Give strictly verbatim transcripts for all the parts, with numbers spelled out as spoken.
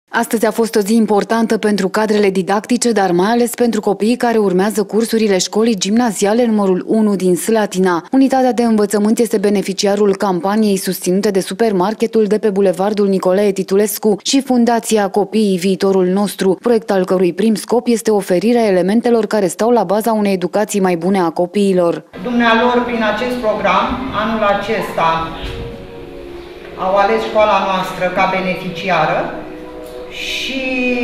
Astăzi a fost o zi importantă pentru cadrele didactice, dar mai ales pentru copiii care urmează cursurile școlii gimnaziale numărul unu din Slatina. Unitatea de învățământ este beneficiarul campaniei susținute de supermarketul de pe bulevardul Nicolae Titulescu și Fundația Copiii Viitorul Nostru, proiect al cărui prim scop este oferirea elementelor care stau la baza unei educații mai bune a copiilor. Dumnealor, prin acest program, anul acesta au ales școala noastră ca beneficiară și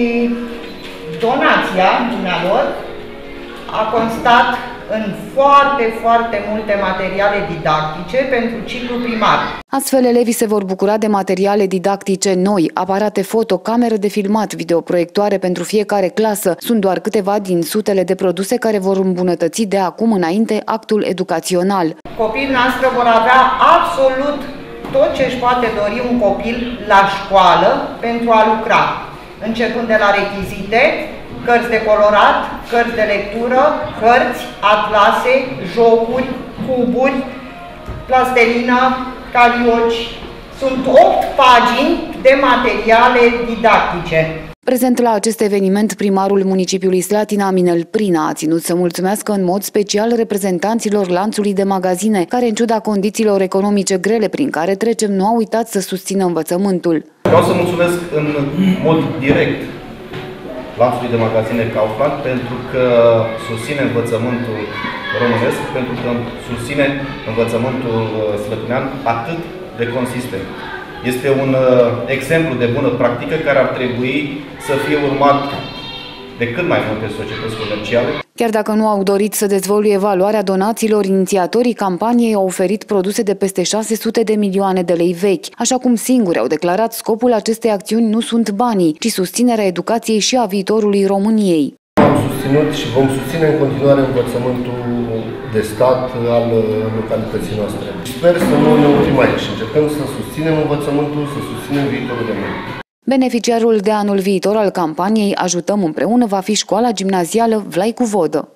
donația dumnealor a constat în foarte, foarte multe materiale didactice pentru ciclul primar. Astfel, elevii se vor bucura de materiale didactice noi, aparate foto, cameră de filmat, videoproiectoare pentru fiecare clasă. Sunt doar câteva din sutele de produse care vor îmbunătăți de acum înainte actul educațional. Copiii noastre vor avea absolut tot ce își poate dori un copil la școală pentru a lucra, începând de la rechizite, cărți de colorat, cărți de lectură, hărți, atlase, jocuri, cuburi, plastelină, carioci. Sunt opt pagini de materiale didactice. Prezent la acest eveniment, primarul municipiului Slatina, Minel Prina, a ținut să mulțumească în mod special reprezentanților lanțului de magazine, care, în ciuda condițiilor economice grele prin care trecem, nu au uitat să susțină învățământul. Vreau să mulțumesc în mod direct lanțului de magazine Kaufland pentru că susține învățământul românesc, pentru că susține învățământul slătinean atât de consistent. Este un exemplu de bună practică care ar trebui să fie urmat de cât mai multe societăți comerciale. Chiar dacă nu au dorit să dezvăluie valoarea donațiilor, inițiatorii campaniei au oferit produse de peste șase sute de milioane de lei vechi. Așa cum singuri au declarat, scopul acestei acțiuni nu sunt banii, ci susținerea educației și a viitorului României. Am susținut și vom susține în continuare învățământul de stat al localității noastre. Sper să nu ne oprim aici. Încercăm să susținem învățământul, să susținem viitorul de mâine. Beneficiarul de anul viitor al campaniei Ajutăm Împreună va fi școala gimnazială Vlaicu Vodă.